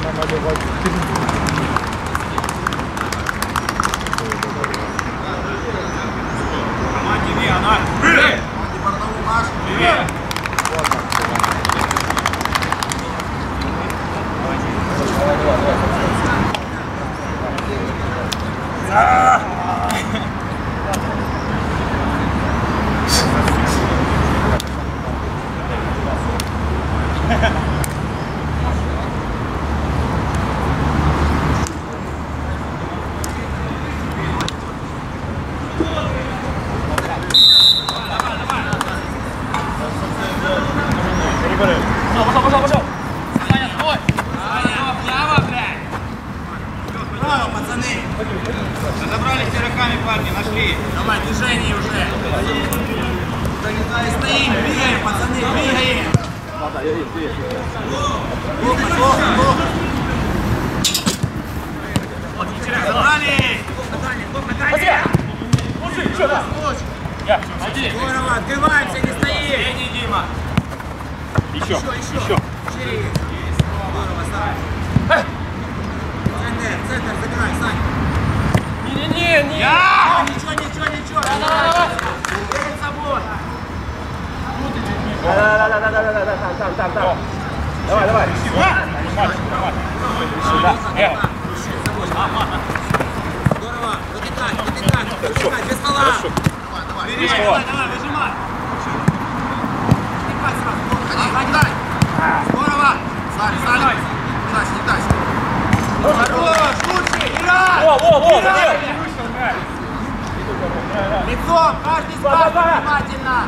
Разобрались руками, парни, нашли. Давай, движение уже. Стоим, двигаем, пацаны, двигаем. Разобрались. Здорово, открываемся, не стоим. Иди, Дима. Еще. Здорово, Сань. Центр, забирай, Сань. Не. Ничего. Давай. Перед собой. Там. Давай. Здорово. Дотыкать. Без стола. Давай, выжимай. Отдай. Здорово. Сань. Не дальше. Хорош, лучше, играй! Лицом, каждый спас внимательно!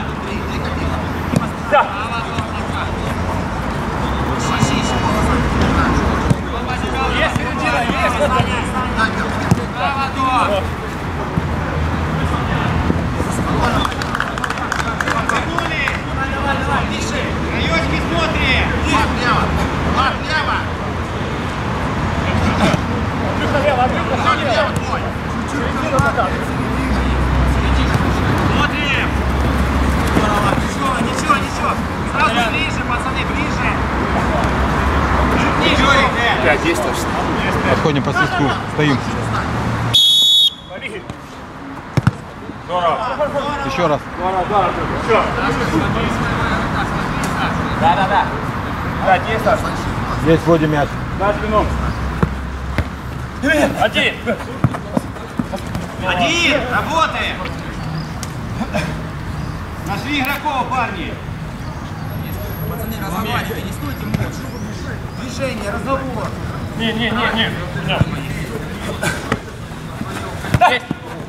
Есть середина, есть! Браво, давай, тише! Краёчки смотри! Лап лево! Лево твой! Смотрим! Ничего! Сразу ближе, пацаны, ближе! Ниже! 5 есть точно. Подходим по свистку, стоим. Здорово! Еще раз. Здорово! Да. 5 есть, Саша? Есть, вводим мяч. На спину. Один! Работаем! Нашли игроков, парни! Пацаны, разговаривайте, не стойте молча. Движение, разговор. Не. Есть!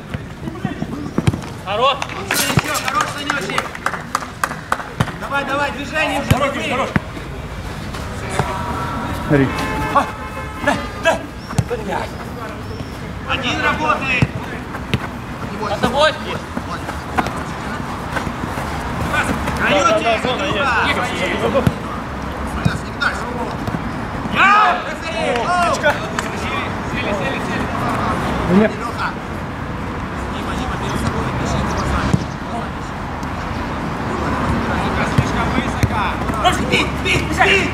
Хорош! Хорош, Санечек! Давай, движение уже! Хорош! Смотри. Один работает! Это 8! Даете друга! Я! Сели! Нет. Дима, перед собой, дыши глазами. Слишком высоко! Спи!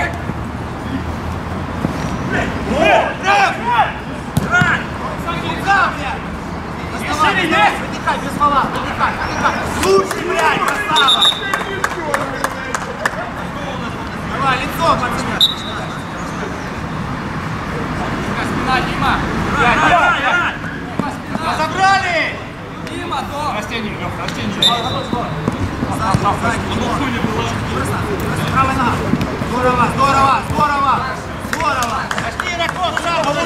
Выдыхай, без фола, выдыхай. Слушай, блядь, красава! Давай, лицо, пацаны. Спина, Дима. Давай. Разобрали! Дима, то. Растение. Правый ног. Здорово. Пошли, Раков, сразу.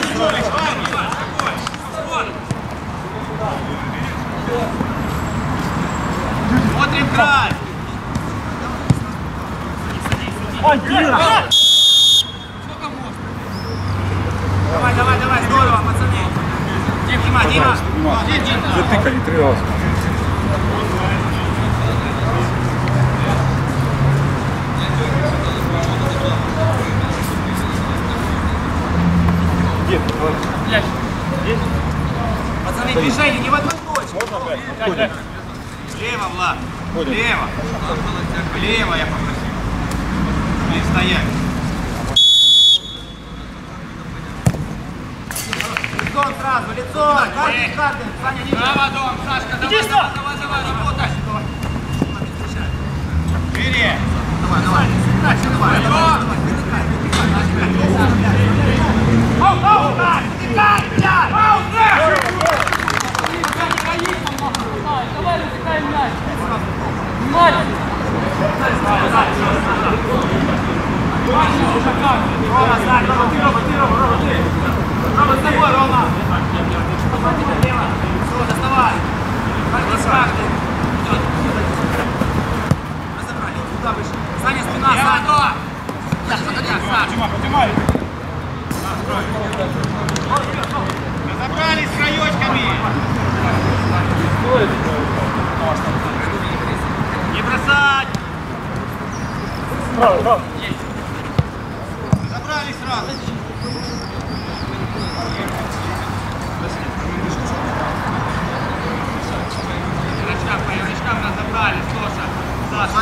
Смотрим край. Давай, здорово, пацаны. Дима. Затыкали 3 раза. Пацаны, движение не в одной точке. Слева, Влад. Лево я попросил. Блин, стоять. лицом сразу, лицом. Картин, Картин. Саня, ниже. Браво, Дом, Сашка, давай, давай, работай. Бери. Давай. Давай, высекай мяч! Внимание! Рома, Сань, Рома, ты. Рома, с тобой, Рома. Все, доставай. Разобрали, куда выше. Саня, спина, Саня. Поднимай. Разобрались с краечками. Не бросать. Право. Разобрались сразу. По язычкам разобрались, Тоша. Саша.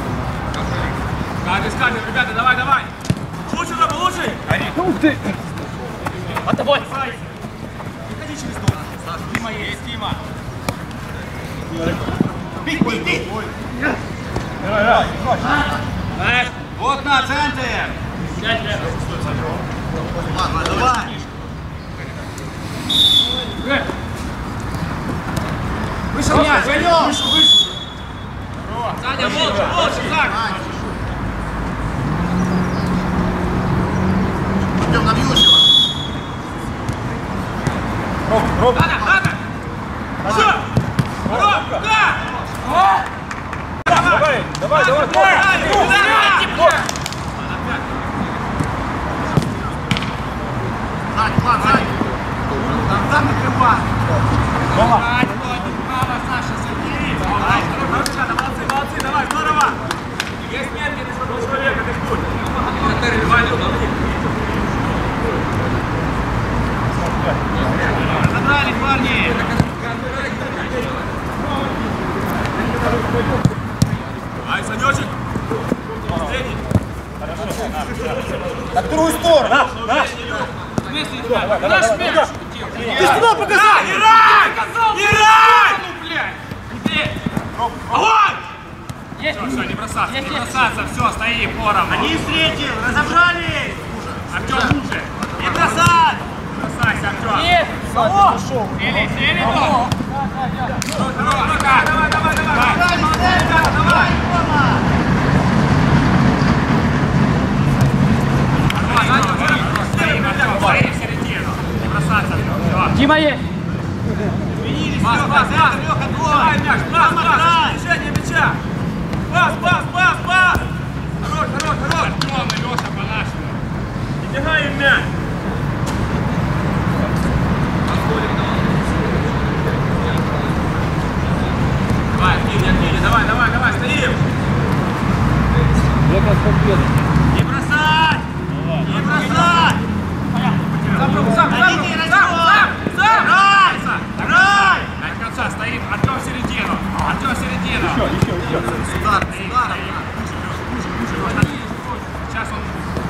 Камень, ребята, давай. Лучше, Рома, лучше. Ух ты! От тобой. Выходи через дом. Саша, Дима есть, Дима. Бей. Вот на центр. Ладно, давай. Вышел мяч. Выше. Саня, молча, Зак. Идем на Вьющева. Ром. Надо. Все. Давай. Сань. Там накрывай. Право, Саша, забери. Молодцы, давай, здорово. Есть метки, ты что, человека, ты будь. Разобрались, парни. Ай, Санечек. Средний. На вторую сторону. Наш мяч. Ты сюда показал! Не рай! Огонь! Есть! Все, не бросаться, все, стоим, поровну. Они встретил, разобрались. Артем, лучше. Не бросать. Бросайся, Артем. Есть! Сели, то. Давай, в середину. Не бросаться, все. Дима есть! Пас, давай мяч, пас, движение мяча. Пас. Хорош. Артем и Леша по-нашему. Не бегай им мяч. Давай, Активни, давай, стоим. Не бросать. Играй! До конца стоит, Артем в середину. Еще. Удар. Сейчас он...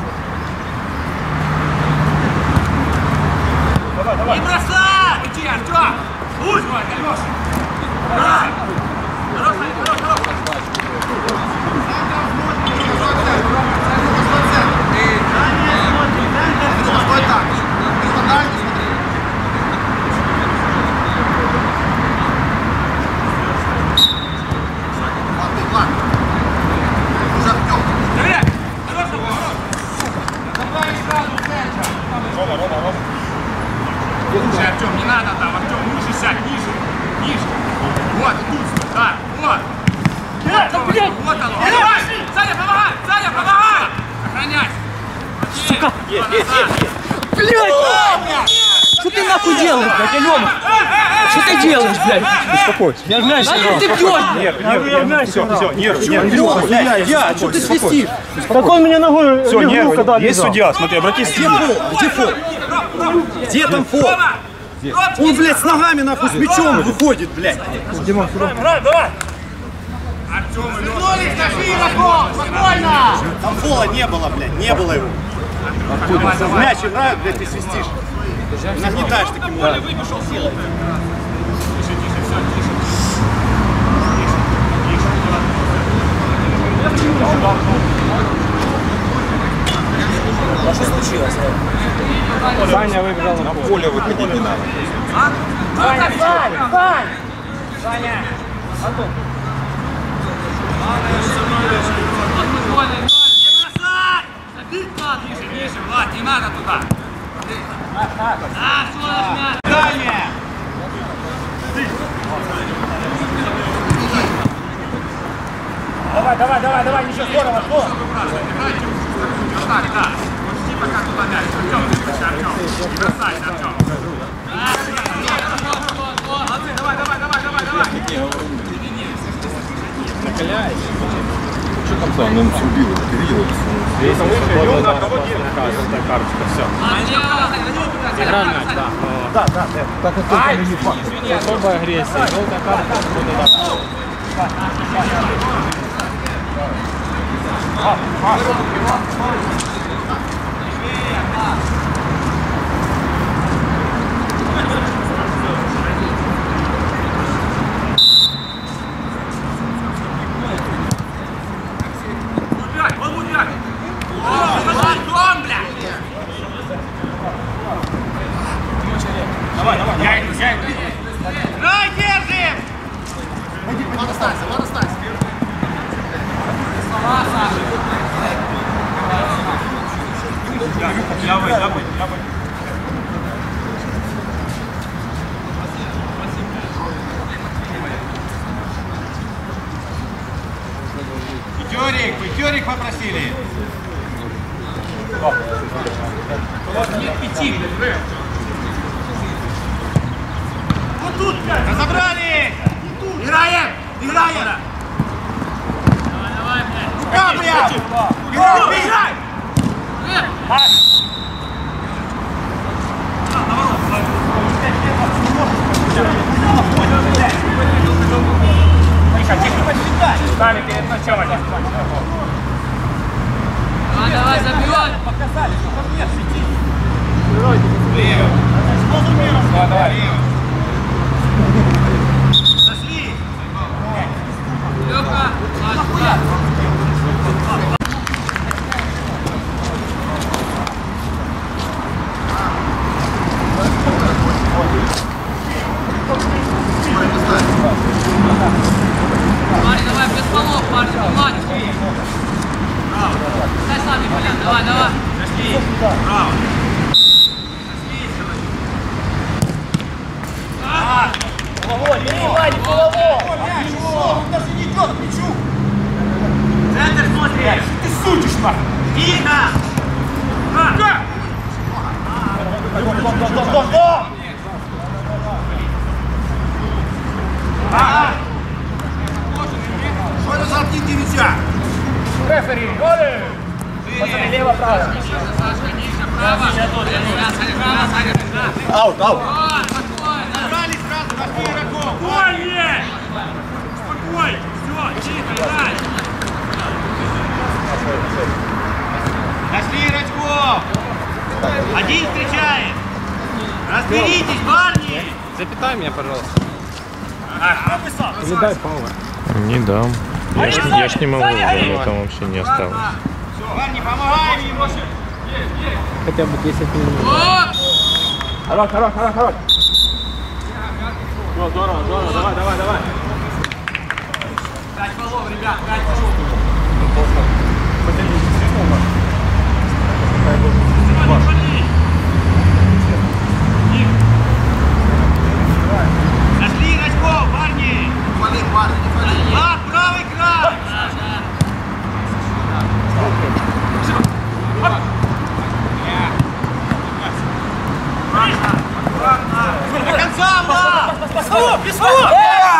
Давай. Не бросать. Иди, Артем! Пусть! Алеша! Хорош! Стой так. Ладно. Уже Артем. Давай! Давай сразу в центр! Рома. Слушай, Артем, не надо там, Артем, ниже сядь, ниже. Вот, тут, да, вот. Вот оно. Давай! Саня, помогай! Охраняйся! Сука! Есть! Блядь! Что ты нахуй делаешь, блядь, Алена? Что ты делаешь, блядь? Успокойся. Я мяч Нахуй ты бьешь? Я мяч все, нервы. Я, Что ты свистишь? Так он меня ногой все, нервы. Есть судья, смотри, обратись. Где фол? Где там фол? Он, блядь, с ногами нахуй с мячом выходит, блядь. Давай! Артем и Леша. Там фола не было, блядь, не было его. Давай. Мяч играют, блядь, ты свистишь. Нагнетаешь таким образом. Выбежал силой. Тише, тише, все, тише. А что случилось? Саня выбежал на поле. Поле выходить не надо. Саня, Сань! Саня! Антон! Не бросай! Забить надо! Ниже, ниже, Влад, не надо туда! Все, мяч! Дальше! Давай, ничего, здорово, что? Так, да. Почти пока туда мяч. Артем, ты слышишь, Артем. Не бросайся, Артем. Молодцы, давай. Накаляешь. Что там за? Он все убил, ты видел? Если выше, и он на кого делает карточка, все. Игра мяч, да. Да. Так вот только не факт. Особая агрессия, желтая карточка, Давай, держим! Пятерик попросили. Нет, 5. Вот тут, разобрали! Играем! Давай, блядь! Играй! Сами перед началом. Давай, забивай! Показали, что ко мне свети. Лево! Давай. Зашли! Лёха! Парни, давай, без полов, парни, внимание! Дай сами, блин, давай! Зашли! Браво! Головой, бери, Ваня, головой! Он даже не идет к мячу. Центр смотри! Ты сутишь, нахуй. Тихо! До! Что это за птицы мяча? Рефери, голи! Пацаны, лево, право. Сашка, ниже, право! Аут. Набрали сразу, нашли игроков! Спокойнее! Спокойно! Все, тихо, играй! Нашли игроков! Один встречает! Разберитесь, парни! Запятай меня, пожалуйста. Или дай пауэр. Не дам. Я ж не могу, там вообще не осталось. Парни, помогаем ему! Хотя бы 10 минут. Хорош. Все, здорово, давай. 5 голов, ребят, 5 голов! Нашли игроков, парни! Влад, правый край! До конца, Влад! Без фола!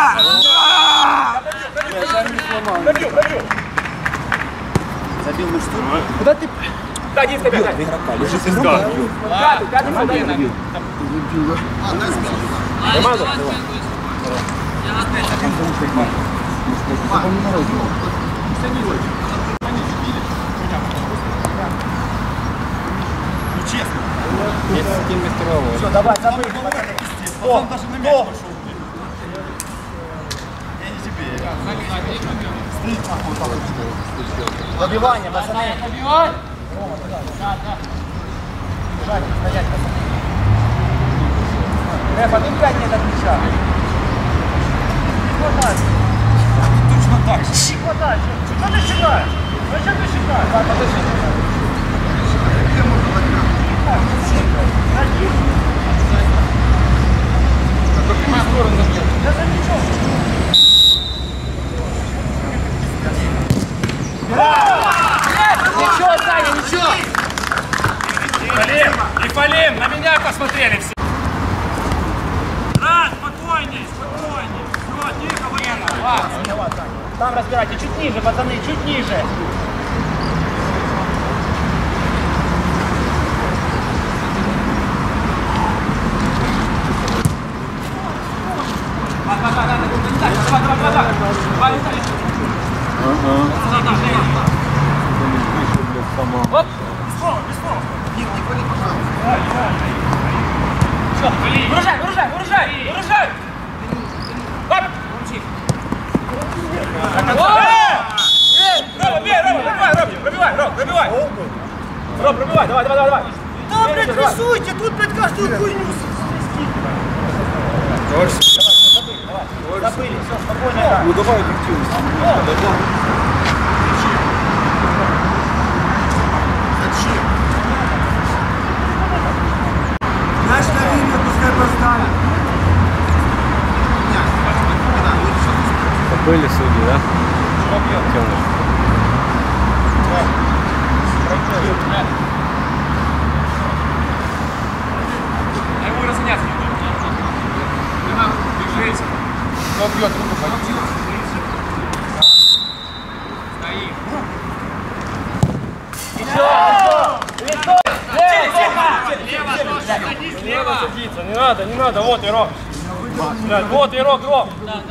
Забил на штурм. Куда ты? Да, Дим, тебя. Игрока. Лежит из гада. Пятый, солдай. Команда? Честно. Есть километровый. Все, давай, забыл. Он даже на мяч пошел. Я не тебе. Стоит нахуй так. Добивание, пацаны. Добивать? Бежать, стоять, пацаны. Реф, отъезжать нет от мяча. Не хватай. Точно так же. Не хватай. Что ты считаешь? Зачем ты считаешь? Так, подожди. Я за мячом. Ничего, Саня, ничего! Лифалим, на меня посмотрели все. Раз, спокойней, спокойней. Все, тихо, военно. Там разбирайте, чуть ниже, пацаны, чуть ниже. Оп! Выражай, выражай, выражай, выражай! Оп! Рома, бей, Рома, пробивай, Ром, пробивай. Ром, пробивай, давай. Да, блядь, рисуйте, тут, блядь, каждую хуйню. Забыли, все, спокойно. Ну давай эффективность. Мяч на линию, пускай поставит. Были судьи, да? Темный. Я его разгоняться не буду. Держись. Кто бьет руку, пойдем. Лево садиться, не надо, вот игрок. Вот игрок, Ром.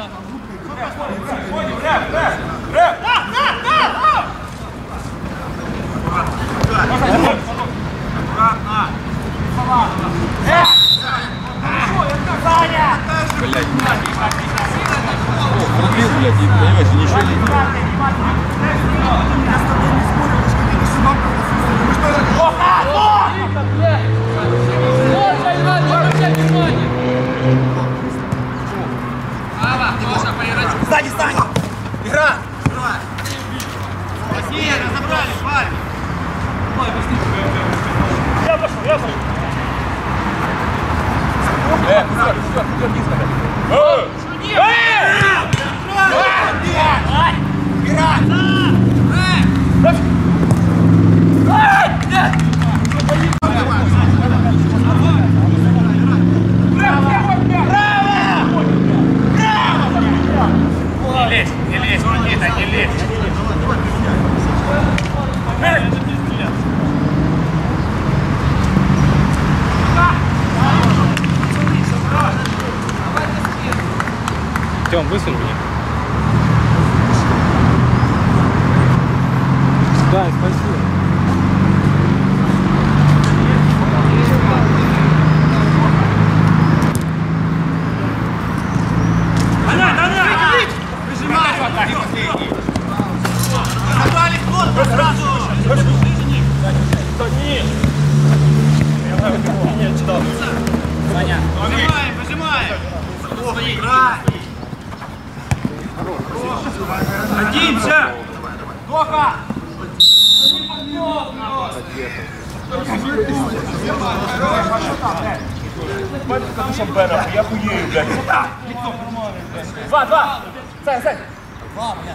Понимаешь, ничего не Сзади, Саня! Игра! Россия, разобрали, парень! Я пошел. Не лезь, Никита, не лезь. Тём, высунь меня. Да, спасибо. Садимся! Тоха! Я хуею, блядь. Два! Сань! Два, блядь.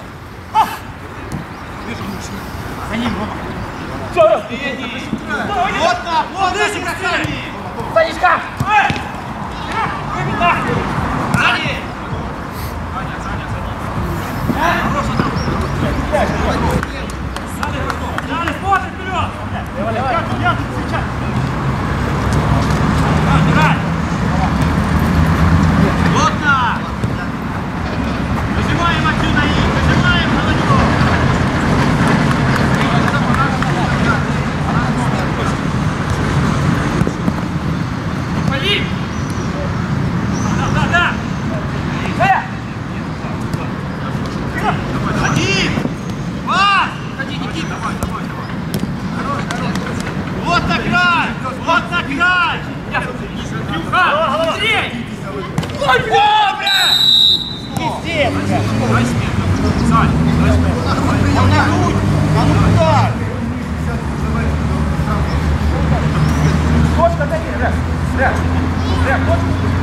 За ним, Рома. Все, вот, Санечка! Сзади! Далее, смотри вперед! Давай! Плотно! Нажимаем отсюда их! Нажимаем на него! молодец! Точка, Данил, точка.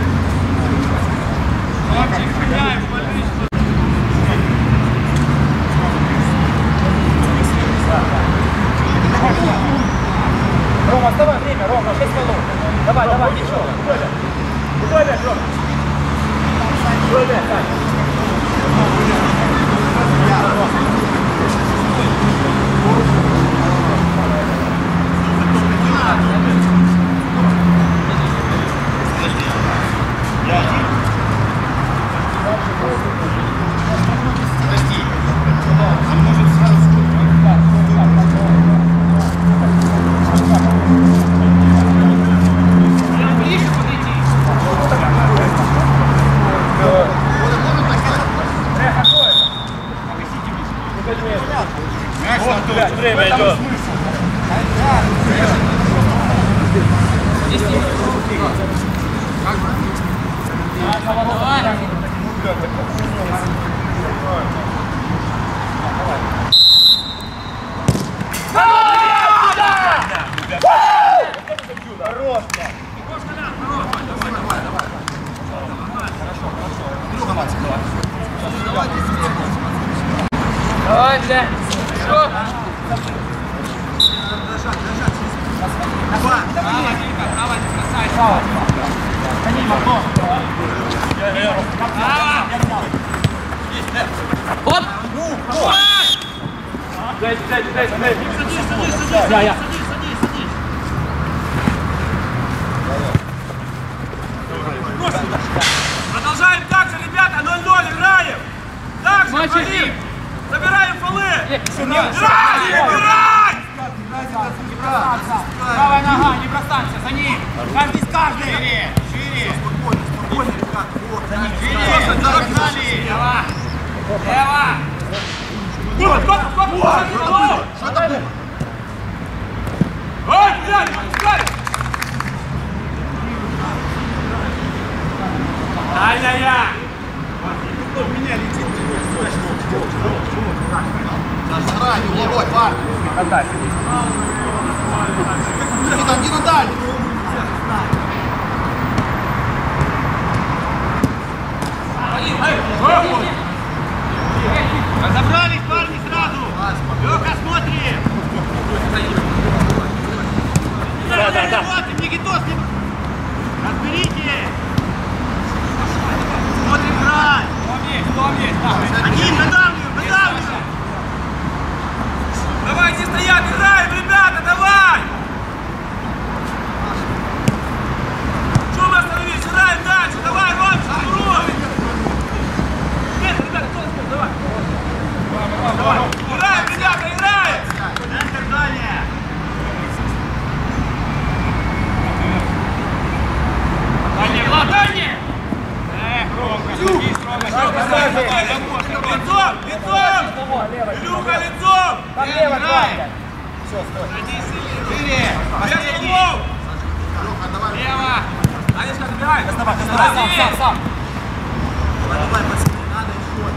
Рома, оставай время, Рома, 6 минут. Давай, ничего. Куда опять, Рома? Куда опять, Сань? Время идет. Давай, Жень. Что? Давай, красавица. Оп! Дай. Садись. Я. Продолжаем так же, ребята, 0-0 играем. Так же, Вадим. Забираем фолы. Играй! Правая нога, не бросайся, за ним. Каждый с каждой. Шире. Спокойно, ребята. Шире. Лево. Что такое? Ой, блядь, ай-яй-яй. Меня летит. Заранее, угловой, парень. Не на дальний. Разобрались, парни, сразу. Лёха, смотри. Да. Никитос, разберите. Смотрим, играй. Один, выдавливаем. Давай, не стоят, играем, ребята, давай. Что мы остановились? Играем дальше, давай, Ром, шагру. Нет, ребята, давай. Играем, ребята, играем. Центр далее. Дальше, Влад, дальше. Лицом! Илюха, лицом! Там лево, Ваня. Все, стой. Шире! Последний! Лево! Анечка, забирай! Сам. Давай, пацаны, надо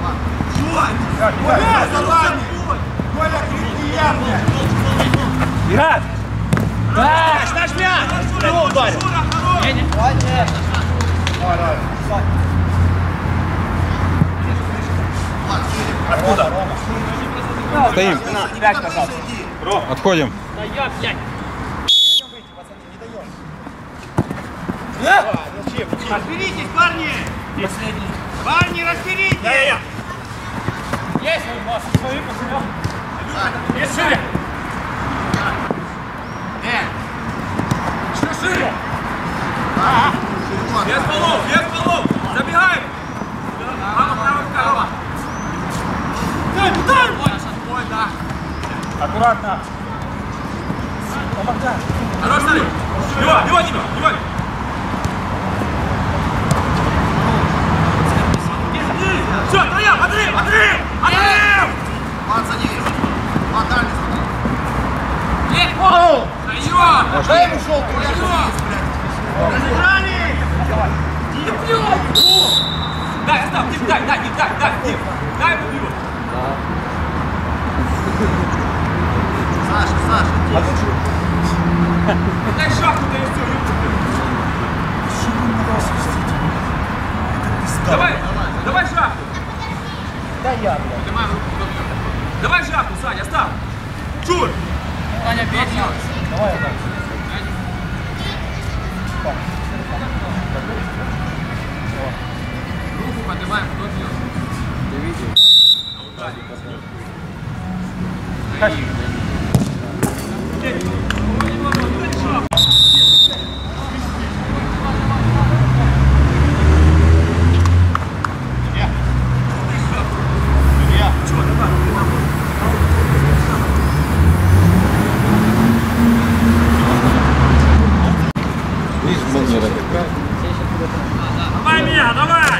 еще. Коля, крепкий явно. Играть! Наш мяч! Его ударил! Откуда? Стоим. Отходим. Разберитесь, парни! Парни, разберитесь! Есть! Есть шире! Еще шире! Без полов! Забегаем! Право! Дай! Ой, да! Аккуратно! Хорош, Старик! Его! Все, троем! Отрыв! Пацаны, подали. Дай ему желтую! Разыграли! Дай, оставь, Дим, дай, Дим. Дай ему бью. Саша. Дай шапку, да и все. Давай шапку. Да я, блядь. Давай шапку, Саня, оставь. Чур. Саня, бей. Давай, давай. Руку поднимаем, кто бьет. Ты видел? Давай меня, давай!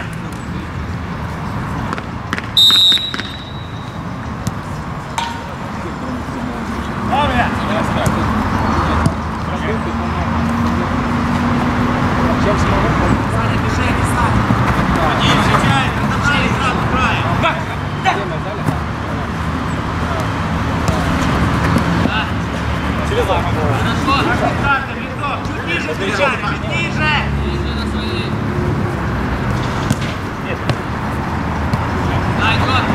Чуть ниже встречай, чуть ниже! Дай, год!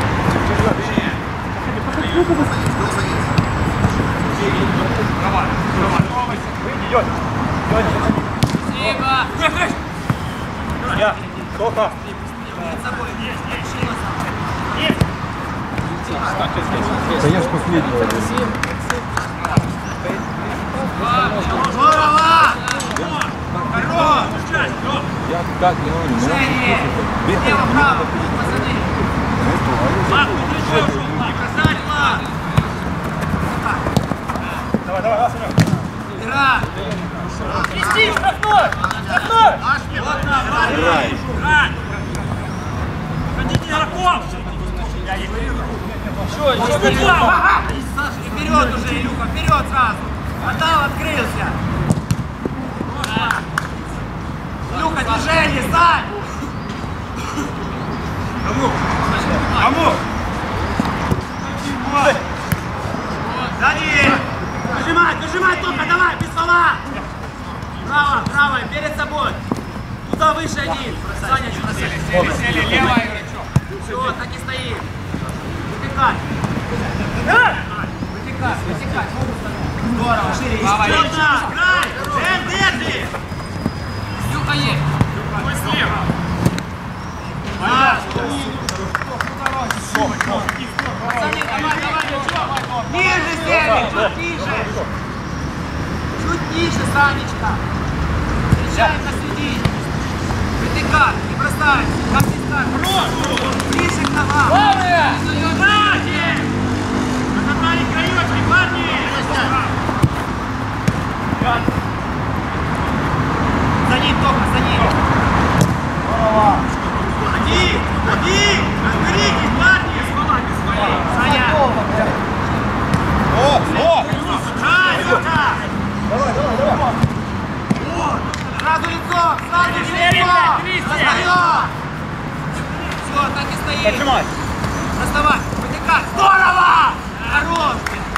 Спасибо! Я, только. Конечно, последний. Здорово! Хорош! Я как не могу. Слева, право! Посади! Лак, ты еще ушел! Бросать, лак! Давай, Санек. Игра! Вести, штрафной! Штрафной! Вот на, брать! Брать! Ходите игроков! Еще Саша, и вперед уже, Илюха, вперед сразу! Отдал, открылся! Илюха, движение, стань! Кому? Сзади! Дожимай только, давай, без стола! Право, перед собой! Туда выше один! Саня, что-то сели, левая игрочок! Все, так и стоит! Вытекай! Вытекай! Здорово, шире! Еще! Край! Держи! Илюха есть! Мой слева! Пацаны, давай, чуть ниже, Сергей, чуть ниже! Чуть ниже, Санечка! Встречаем на середине! Вытекай, не бросай! Как ты ставишь? Ближе к ногам! Сзади! Разобрали краечки, парни! За ним, Тоха, за ним! Ходи! Разберитесь, парни! Саня! Ай, Лёха! Давай. Сразу лицо! Достаёт! Все, так и стоит! Поджимай! Доставай! Вытекай! Здорово! Хорош!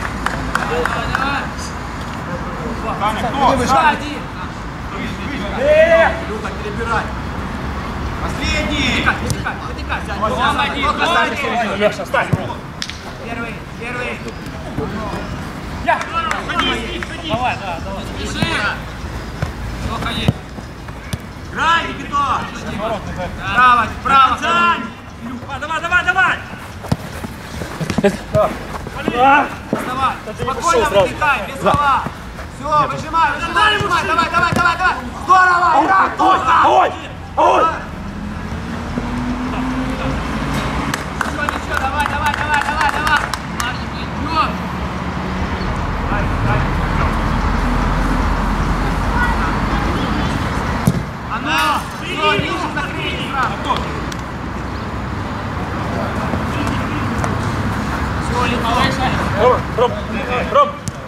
Давай! Кто? Сзади! Люка, перебирай! Последний! Вытекай! Леша, встань! Первый! Я! Ходи! Давай, да. Спеши! Тоха есть! Грай, Никито! Право! Сань! Давай! Доставай! Спокойно вытекай, без стола! Все, выжимай! Давай! Здорово! Ура! Тоха! Ничего, давай! Парни, пойдем! Она! Все, ниже закрыли сразу! Все, лицо! Ром!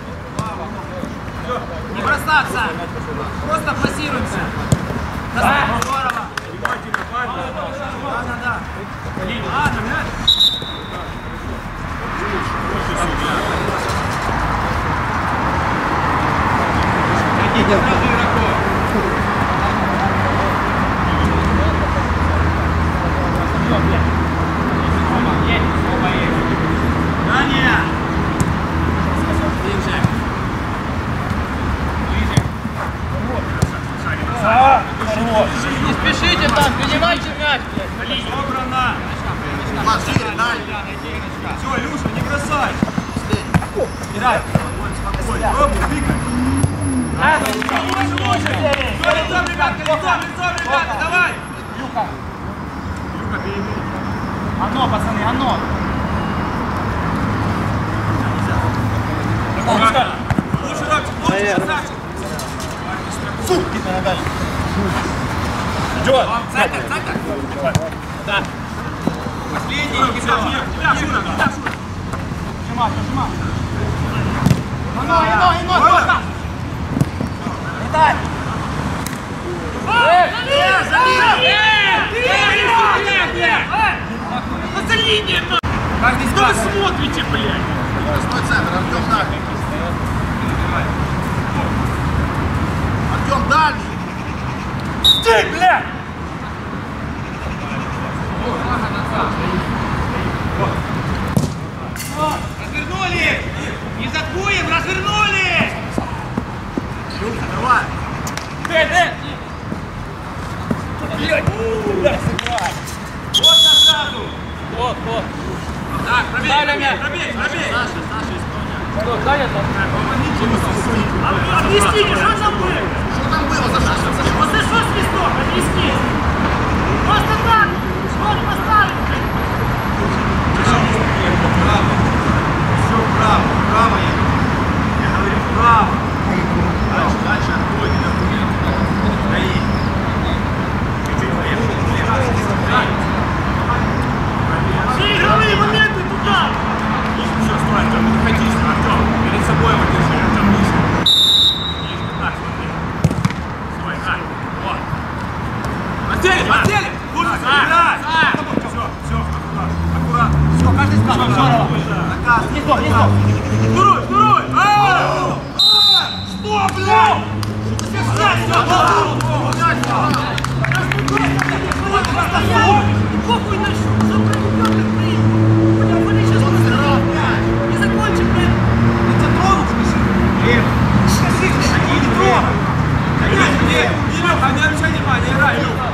Не бросаться! Просто пассируемся! Здорово! Не спешите там, принимайте мяч. Собрано. Все, Илюша, не бросай. Играй. Пробуй, двигай. Все, лицом, ребята, давай. Люка. Люка, перебей. Оно, пацаны, оно. Лучше, Робчик, лучше, красавчик. Идет. Центр. Да. Последний. Тебя, Шура. Нажимай. Ино. Летай. За линией, каждый что вы смотрите, блядь? Стой, центр, Артем дальний. Артем дальний. Стей, блядь. Развернули! Не заткуем, развернули! Люка, давай. Вот сразу! Вот. Так, пробей! Что, занято? Объясните, что там было? Что там было за шаг? Вот ты что свисток? Объясни! Просто так! Что не поставили? Все право. Я говорю право. Дальше отходи. Стои. Все игровые моменты туда! Все, стой, Артем, не ходи, Артем. Перед собой его держи, Артем, ниже. Ниже, так, смотри. Стой, так, вот. Отделим! Лучше играть! Все, аккуратно. Все, каждый стал. Внизу. Второй! Что, блядь? Похуй на что, все проведет, блин. Вы сейчас не закончим, блин. Ты тронул, скажи. Они не трогают. Илюха, не обращай внимания, играй, Илюха.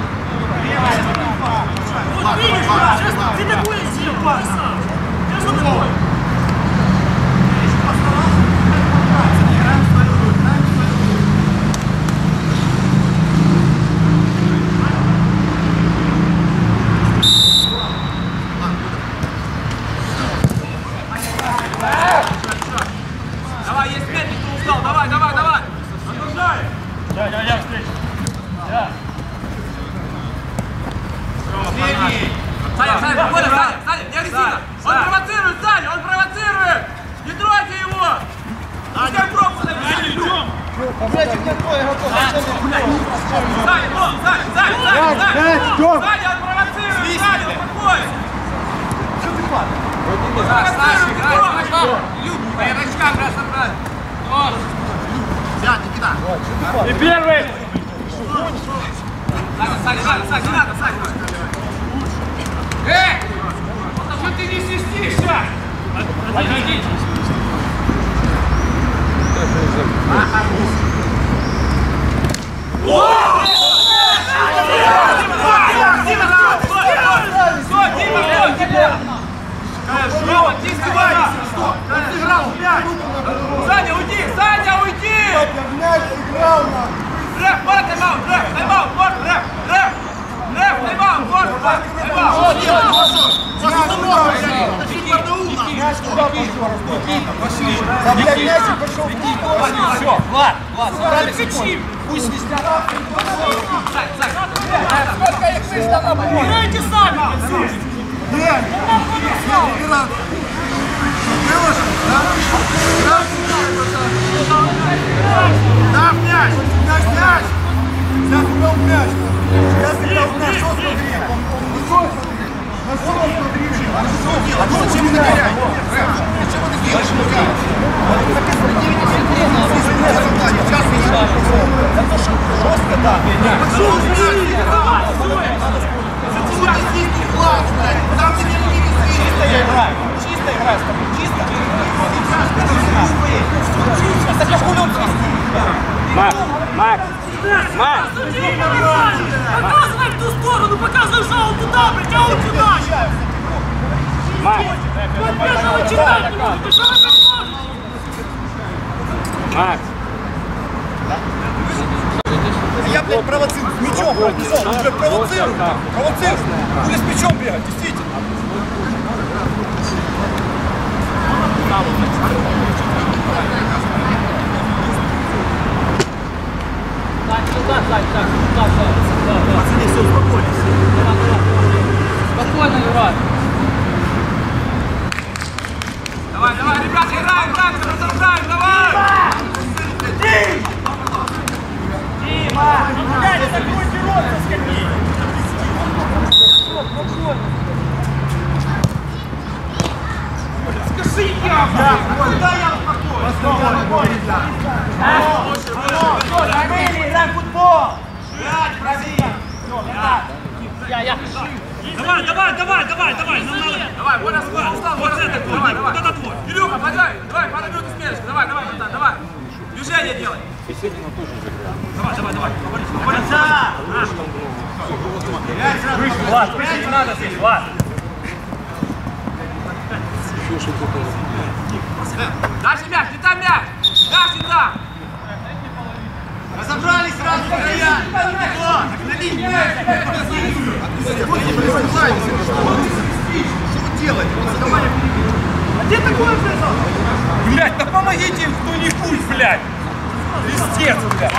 Вот видишь, сейчас ты такое сделал, красава. Сейчас он такой. Давай, есть метр, кто устал, давай! Отгружай! Я встречу. Да. Саня, не агрессивно! Он провоцирует! Не трогайте его! Пускай пробку заберите! Саня, он провоцирует! Саня, успокойся! Что ты падаешь? Илюха, рачкам раз собрать! Взять, Никита. И первый. Саня, не надо, Саня! Что ты не свистишься? Отойдите. Саня, уйди! Мяч играл на. Рэп, вот тайм-аут, Мяч туда пошел. Забья мяч и пошел в кик. Все, Влад, собрали секунду. Пусть свистят. Сколько их вышло на бой? Играйте сами! Нет, играл. Было же, да? Да, мяч! Мяч! Сейчас убил мяч! Показывай в ту сторону, показывай, что он туда, блядь, а он туда! Подбежал читать, ты что опять можешь? Макс! Я, блядь, провоцирую. С мячом, блядь, провоцирую. Провоцирую. Будешь с мячом бегать, действительно. Пацаны, все, успокоились. Спокойно, Юра. Давай, давай, ребята, играем, продолжаем, давай! Дима! Блядь, закройте рот, заскольни! Скажи я, блядь! Куда я спокойно? Забыли, играем в футбол! Блядь, брази! Я. Давай, давай, давай, давай, давай, нам надо. Давай, вот Руслан, вот это, давай, давай. Вот это твой. Илюха, подай, давай, пару минут смелости, давай, давай. Движение делай. Давай, давай, давай. Влад, выше не надо здесь, Влад! Дальше мяч, не там мяч. Мяч не там. Разобрались сразу, стоять! Что делать? А где такое произошло? Блядь, да помогите им кто-нибудь, блядь! Пиздец, блядь!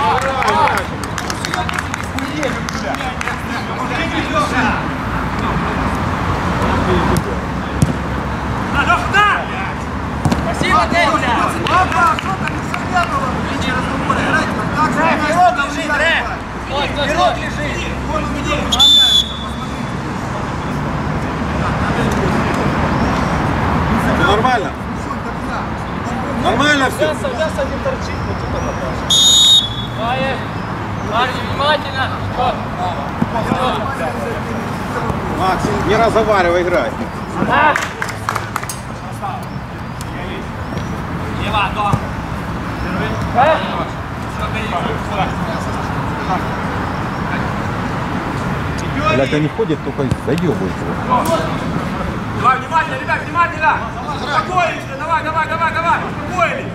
Леха, да! Спасибо, Дэвля! Папа, что там еще не было? Пирог лежит, Рэп! Пирог лежит! Все нормально? Нормально все? Мясо не торчит, вот тут это. Парни, внимательно! Макс, не разговаривай, играй. Лева, дом. Блядь, они ходят, только заебывают его. Давай, внимательно, ребят, внимательно. Успокоились, давай. Успокоились.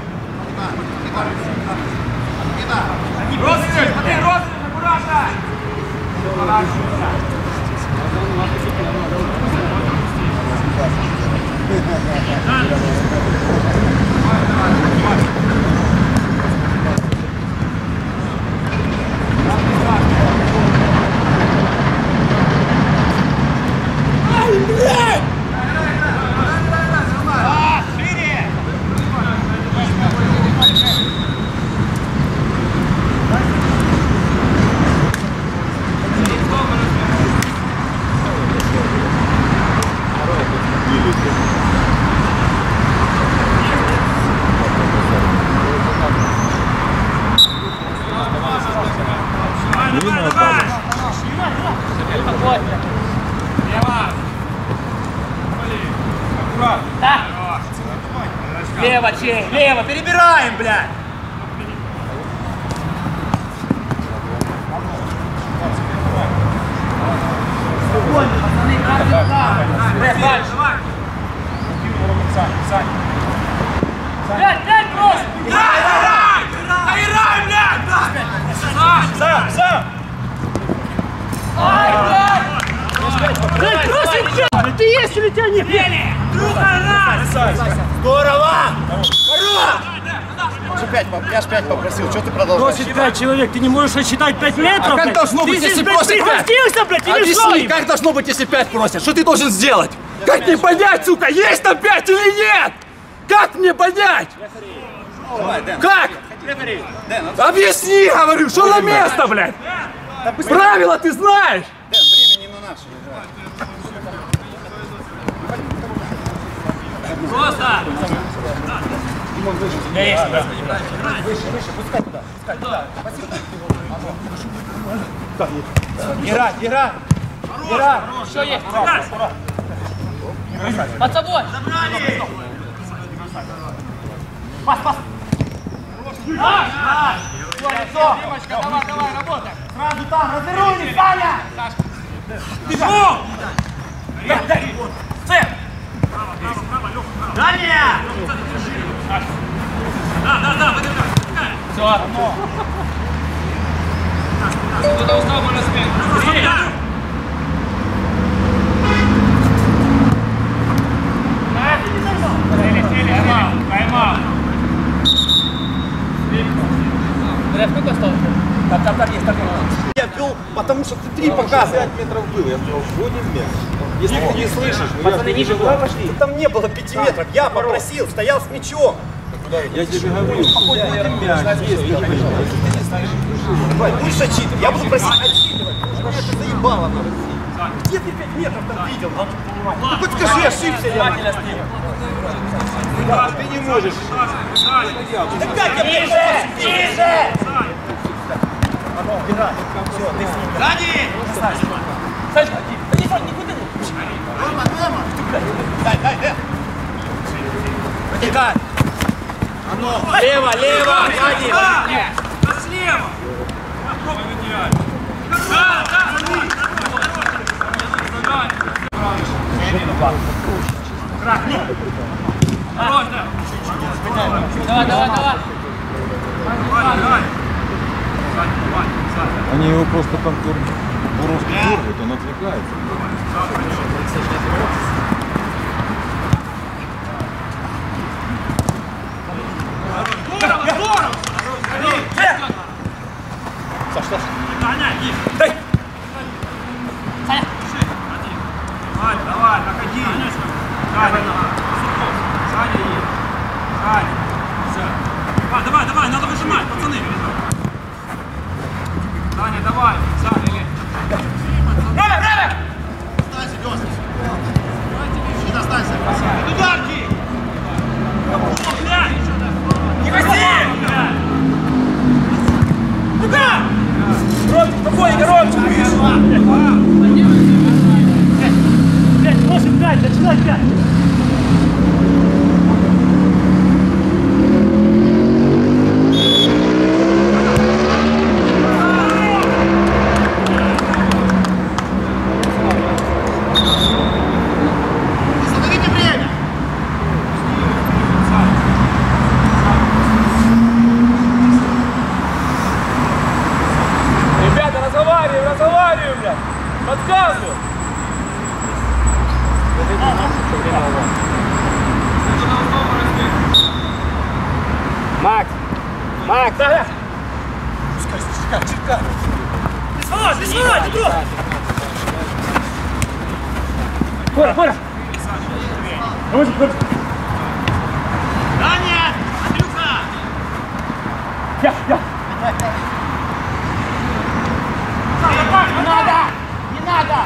Розыгрыш, смотри, розыгрыш, аккуратно. Лево, чей, лево, перебираем, блядь! Спокойно, пацаны, играем, дальше. Пять, просто! Играй, блядь! Сам! Ай, блядь! Бросить, блядь! Ты есть или тебя нет? Здорово! Я ж 5 попросил, что ты продолжаешь? Бросить 5 человек, ты не можешь отсчитать 5 метров? А как должно быть, если просят 5? Прихвостился, блядь, или что? Объясни, как должно быть, если 5 просят? Что ты должен сделать? Как мне понять, сука, есть там 5 или нет? Как мне понять? Как? Объясни, говорю, что на место, блядь? Правила ты знаешь? Просто! Играть, играть! Играть! Что есть? Под собой. Забрали! Пас, пас! Димочка, давай, давай, работай! Сразу там, развернули, Саня! Бежу! Цеп! Далее! Да, выдержи! Все. Кто-то устал, можно сменить. Тайм-аут! Сколько осталось? Там есть, там есть. Я вел, потому что ты 3 показывал. 5 метров было, я сказал, вводим мяч. Если ты не слышишь, Пацаны, ниже куда пошли? Там не было 5 метров. Я попросил, стоял с мячом. я тебе говорю, вводим мяч, если ты не слышишь. Будешь отчитывать. Я буду просить отчитывать. Потому что это заебало надо. Где ты 5 метров там видел? Ну хоть скажи, ошибся я. Ты не можешь. Да как я ближе? Ближе! Играй. Все, ты с ним. Сзади! Сашка, телефон никуда не. Дома! Дай. Потекай. Лево, сзади. Слева! Попробуй выделять! Да! Давай. Они его просто там буровски дергают, он отвлекается. Здорово! Саша. Таня, есть! Дай. Давай, проходи! Саня есть! Саня! Все! Давай, надо выжимать, пацаны! Саня, давай! Саня, Время! останься, Лёша! Чуть останься! Ударки! Не госи! Куда? Ромчик, спокойненько, Ромчик! Можем играть, начинай играть. Остановите время! Ребята, разговариваем, блядь! Подсказываю! Макс! Да! Чекай! Не свалай, не трогай! Кора! Таня! Андрюха! Я! Не надо!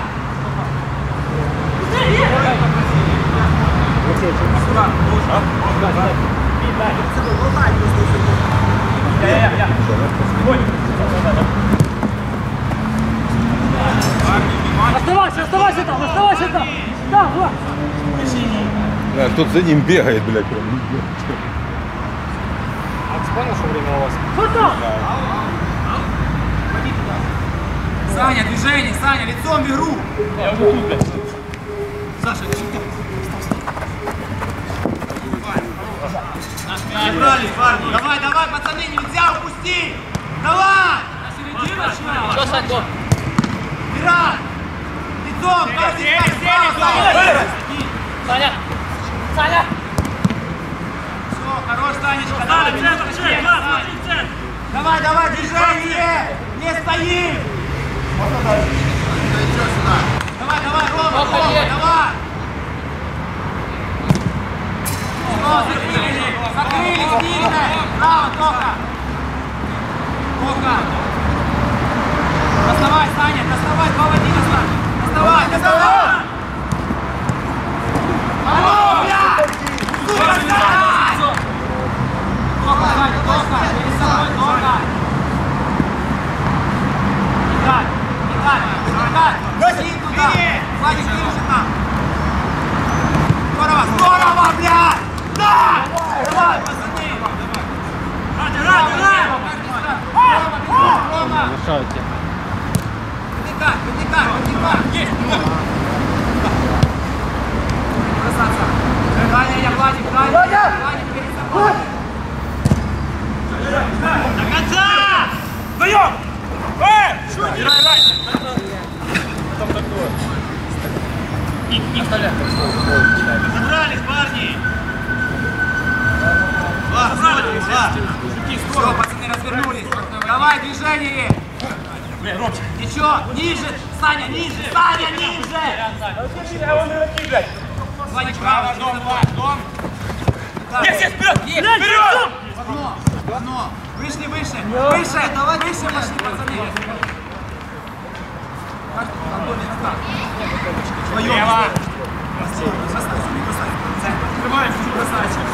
Оставайся там. Да, вот. Да, кто-то за ним бегает, блядь, прям. Понял, что время у вас? Вот там. Саня, движение, Саня, лицом в игру! Я уже тут, блядь. Саша, Набрали, парни! Давай, пацаны, нельзя упустить! Давай! Что, Санько? Играй! Лицом, каждый Саня! Все, хорош, Санечка, давай, давай, движение! Не стоим! Давай, Рома, давай! Закрыли, сильно! Право, Тоха! Доставай, Саня, доставай, 2-1 доставай! Доставай! Алло, блядь! приглашают тебя. Вытекай, вытекай, вытекай. Есть! Красавца. Дальше, Владик, дальше. Владик, перед собой. До конца! Вдвоем! Играй раньше! Забрались, парни! Все, пацаны, развернулись. Давай, движение. Ничего, ниже, Саня, ниже, Саня, ниже. Владик, право, дом. Есть, вперед! Вперед! Одно. Вышли, выше. Выше, давай, выше пошли, пацаны. Лево! Открываем, красавчик.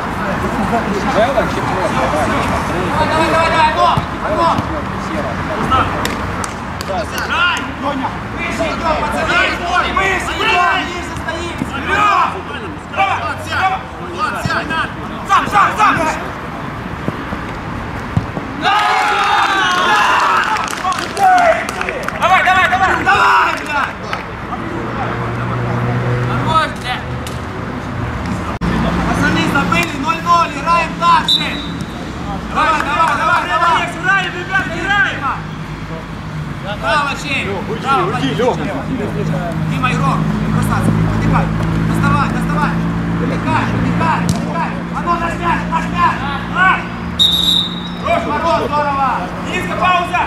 Давай, одно. Дай! Выше идем, пацаны. Выше идем, ниже стоим. Сам! Давай, блядь! Нормально, блядь. Пацаны, забыли, 0-0, играем так же. Давай. Играем, ребят, играем! Браво, Чей. Уйди, Лёха. Дима, игрок. Красавчик, вытекай. Доставай. Вытекай. А ну, наш мяч. Ворот, здорово. Низко, пауза!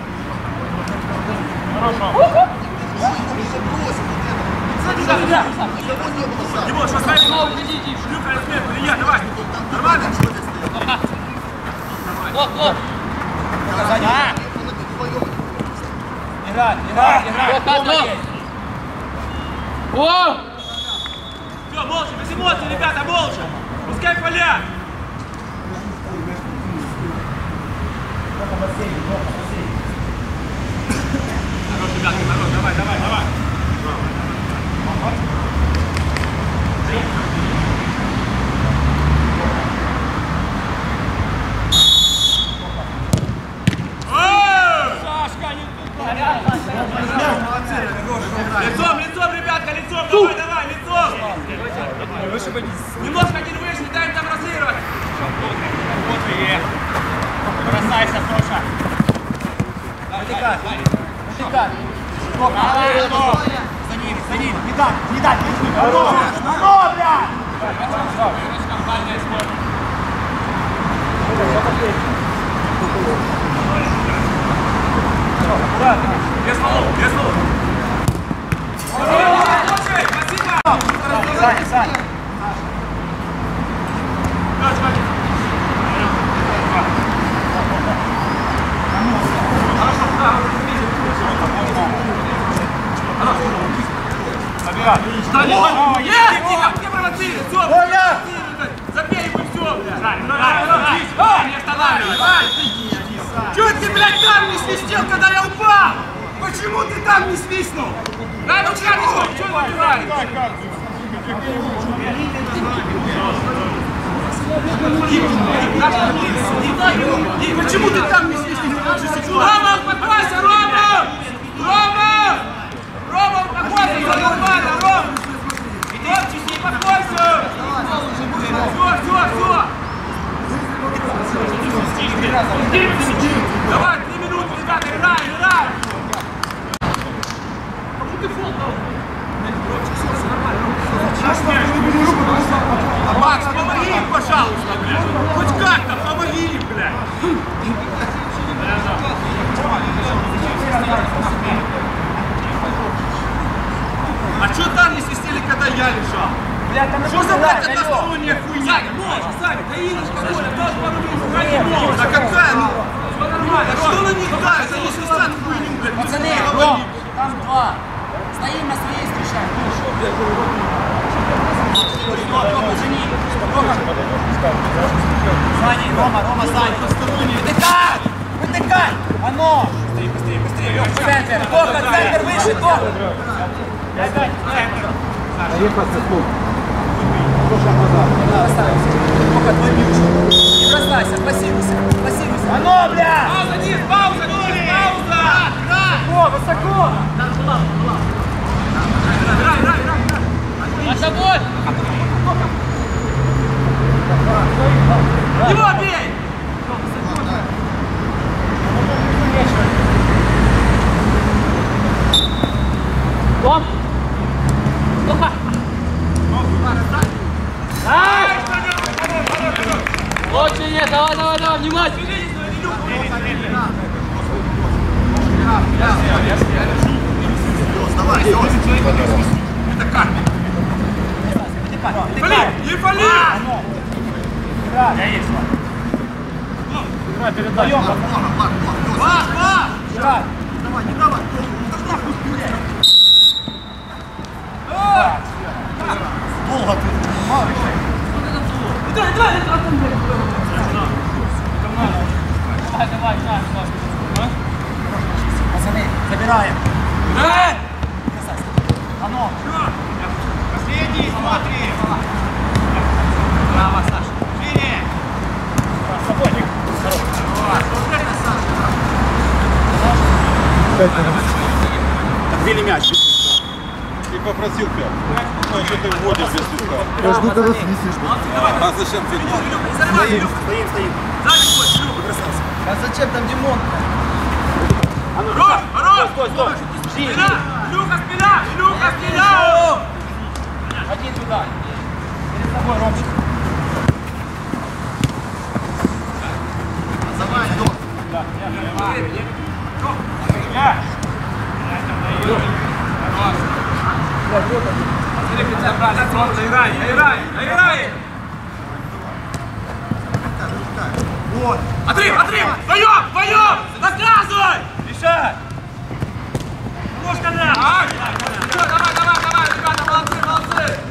Хорошо. Димон, что ставишь? Люка, размер, Илья, давай. Нормально? Вот. Играй. О! Все, молча, без эмоций, ребята, молча. Пускай палят. Хорош, ребятки, хорош, давай. Лицом, ребятка, лицом, давай, лицом! Немножко один выше, дай им там разыгрывать! Вот и бросайся, Тоша! Вытекай. За ним. Не дать. А ну, блядь! Без фолов! Саня. Где провоцирует? Все! Забей его, все, блядь! Не останавливай! Чего ты, блядь, там не свистел, когда я упал? Почему ты там не свистнул? Дай ну чья ты что забиваешь? Почему ты там не свистнул? Рома, успокойся, Рома! Успокойся, все нормально, Рома! Иди, успокойся! Все! Давай, 3 минуты, ребята, играем! Макс, помоги им, пожалуйста, блядь! Хоть как-то помоги им, блядь! А что там не свистели, когда я лежал? Что за, блядь, односторонняя хуйня? Саня, да Иночка, Коля, тоже пару минут, да какая, ну? Все нормально, что на них дают? Они свистят хуйню, блядь! Пацаны, Ром, там 2. Стоим на своей встречаем. Саня, Рома, Саня. Вытыкай! Оно! Быстрее, центр, центр выше, Не бросайся, пассируйся. Оно, бля! Пауза, Низ, пауза! высоко! За собой! Его бей! Стоп! Стоп! Очень нет, давай, давай, давай, внимательно! Фали! Не фали! Пацаны, забираем. Последний, смотри. Браво, Саша! Шире. Отбили мяч. Ты попросил пять. Ну, что ты вводишь без свистка? Я жду, когда свистишь. А зачем ты? Стоим! Стоим. Сзади бой, Илюха! Красавцы. А зачем там Димон? Хорош! Хорош! Стой. Спина! Илюха, спина! Илюха, спина! Один туда. Перед тобой, Ромчик. Отрыв! Отрыв! Вдвоем! Вдвоем! Наказывай! Решай! Ножка на! Давай, ребята, молодцы, молодцы!